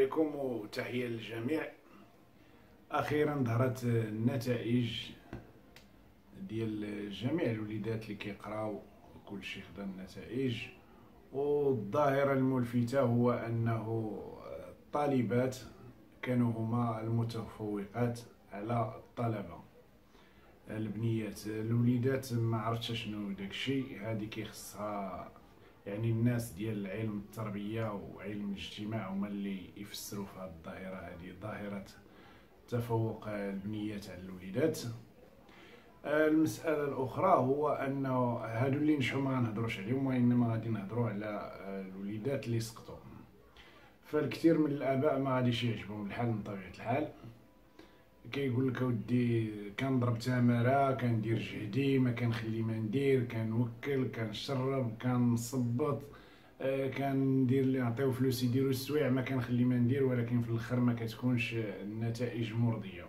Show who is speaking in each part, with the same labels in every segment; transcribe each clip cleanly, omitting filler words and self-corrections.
Speaker 1: عليكم وتحية للجميع. أخيرا ظهرت النتائج ديال جميع الوليدات اللي كيقراو، كلشي خدا النتائج. والظاهرة الملفتة هو أنه الطالبات كانوا هما المتفوقات على الطلبة البنيات. الوليدات ما عرفتش شنو داكشي، هادي كيخصها يعني الناس ديال علم التربية وعلم الاجتماع هما اللي يفسروا في هذه الظاهرة، هذه ظاهرة تفوق البنيات على الوليدات. المسألة الأخرى هو أنه هادو اللي نجحوا ما غنهضروش عليهم، وإنما غادي نهضروا على الوليدات اللي سقطوا. فالكثير من الآباء ما غاديش يعجبهم الحال من طبيعة الحال، كيقول لك اودي كنضرب تماره، كندير جهدي، ما كنخلي ما ندير، كنوكل، كنشرب، كنصبط، كندير اللي نعطيو فلوس يديروا السويع، ما كنخلي ما ندير، ولكن في الاخر ما كتكونش النتائج مرضيه.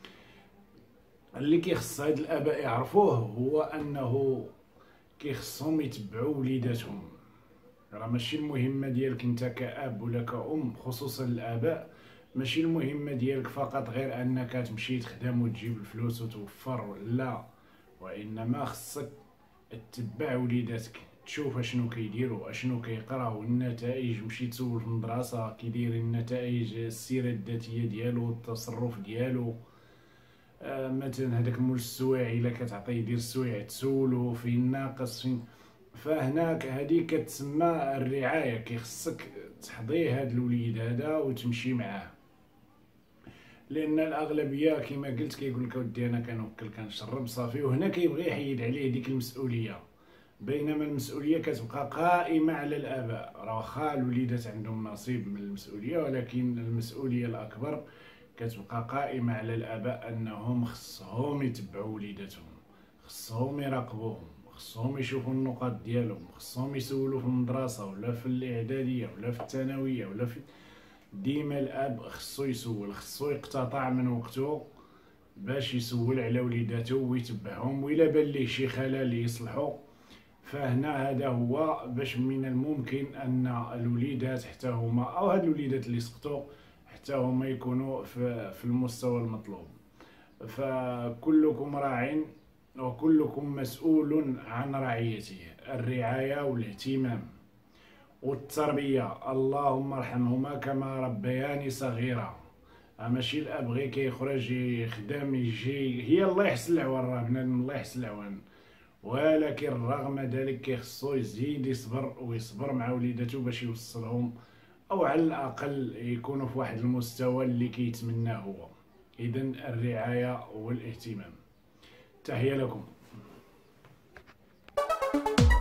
Speaker 1: اللي كيخص هاد الاباء يعرفوه هو انه كيخصهم يتبعوا وليداتهم. راه ماشي المهمه ديالك انت كاب ولا كأم، خصوصا الاباء، ماشي المهمه ديالك فقط غير انك تمشي تخدم وتجيب الفلوس وتوفر، لا، وانما خصك تتبع وليداتك، تشوف اشنو كيديروا، اشنو كيقراو، النتائج، مشي تسول في المدرسه كيدير النتائج، السيره الذاتيه ديالو، التصرف ديالو. مثلا هذاك مول السوايع الا كتعطيه يدير السوايع تسولو فين ناقص فين. فهناك هذه كتسمى الرعايه، كيخصك تحضي هذا الوليد هذا وتمشي معاه، لان الاغلبيه كما قلت كيقول لك اودي انا كنوكل كنشرب صافي، وهنا كيبغي يحيد عليه ديك المسؤوليه، بينما المسؤوليه كتبقى قائمه على الاباء. راه واخا الوليدات عندهم نصيب من المسؤوليه، ولكن المسؤوليه الاكبر كتبقى قائمه على الاباء، انهم خصهم يتبعوا وليداتهم، خصهم يراقبوهم، خصهم يشوفوا النقاط ديالهم، خصهم يسولوا في المدرسه ولا في الاعداديه ولا في الثانويه ولا في. ديما الاب خصو يسول، خصو يقتطع من وقته باش يسول على وليداته ويتبعهم، وإلا بان ليه شي خلل يصلحو. فهنا هذا هو باش من الممكن ان الوليدات حتى هما، او هاد الوليدات اللي سقطوا حتى هما يكونوا في المستوى المطلوب. فكلكم راع وكلكم مسؤول عن رعيته. الرعاية والاهتمام والتربية، اللهم ارحمهما كما ربياني صغيرة. ماشي الاب غير كيخرج يخدم يجي، هي الله يحسن العوان، راه بنادم الله يحسن العوان، ولكن رغم ذلك كيخصو يزيد يصبر ويصبر مع وليداتو باش يوصلهم، او على الاقل يكونوا في واحد المستوى اللي كيتمناه هو. اذن الرعاية والاهتمام. تحية لكم.